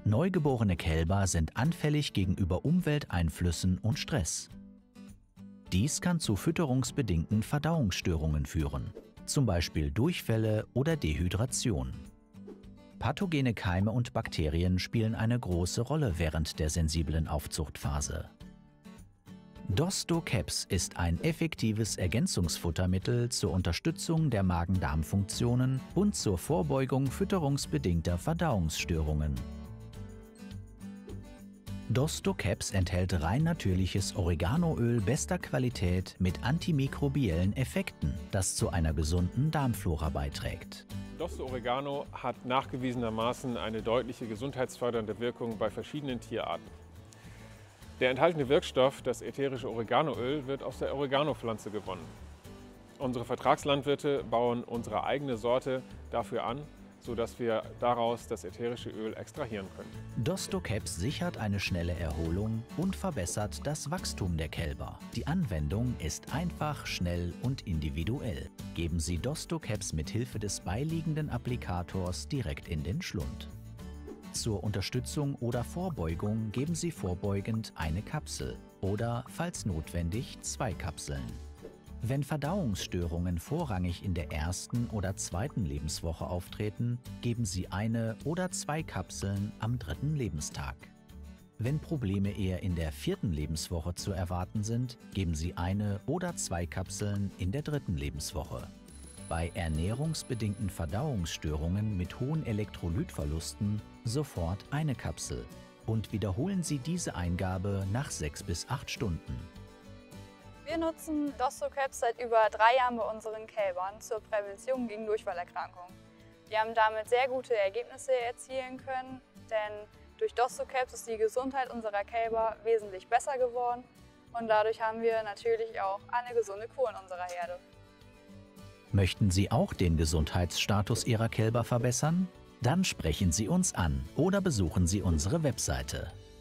Neugeborene Kälber sind anfällig gegenüber Umwelteinflüssen und Stress. Dies kann zu fütterungsbedingten Verdauungsstörungen führen, zum Beispiel Durchfälle oder Dehydration. Pathogene Keime und Bakterien spielen eine große Rolle während der sensiblen Aufzuchtphase. Dosto-Caps ist ein effektives Ergänzungsfuttermittel zur Unterstützung der Magen-Darm-Funktionen und zur Vorbeugung fütterungsbedingter Verdauungsstörungen. Dosto-Caps enthält rein natürliches Oreganoöl bester Qualität mit antimikrobiellen Effekten, das zu einer gesunden Darmflora beiträgt. Dosto Oregano hat nachgewiesenermaßen eine deutliche gesundheitsfördernde Wirkung bei verschiedenen Tierarten. Der enthaltene Wirkstoff, das ätherische Oreganoöl, wird aus der Oregano-Pflanze gewonnen. Unsere Vertragslandwirte bauen unsere eigene Sorte dafür an, sodass wir daraus das ätherische Öl extrahieren können. Dosto-Caps sichert eine schnelle Erholung und verbessert das Wachstum der Kälber. Die Anwendung ist einfach, schnell und individuell. Geben Sie Dosto-Caps mit Hilfe des beiliegenden Applikators direkt in den Schlund. Zur Unterstützung oder Vorbeugung geben Sie vorbeugend eine Kapsel oder, falls notwendig, 2 Kapseln. Wenn Verdauungsstörungen vorrangig in der ersten oder zweiten Lebenswoche auftreten, geben Sie 1 oder 2 Kapseln am 3. Lebenstag. Wenn Probleme eher in der 4. Lebenswoche zu erwarten sind, geben Sie 1 oder 2 Kapseln in der 3. Lebenswoche. Bei ernährungsbedingten Verdauungsstörungen mit hohen Elektrolytverlusten sofort 1 Kapsel und wiederholen Sie diese Eingabe nach 6 bis 8 Stunden. Wir nutzen Dosto-Caps seit über 3 Jahren bei unseren Kälbern zur Prävention gegen Durchfallerkrankungen. Wir haben damit sehr gute Ergebnisse erzielen können, denn durch Dosto-Caps ist die Gesundheit unserer Kälber wesentlich besser geworden und dadurch haben wir natürlich auch eine gesunde Kuh in unserer Herde. Möchten Sie auch den Gesundheitsstatus Ihrer Kälber verbessern? Dann sprechen Sie uns an oder besuchen Sie unsere Webseite.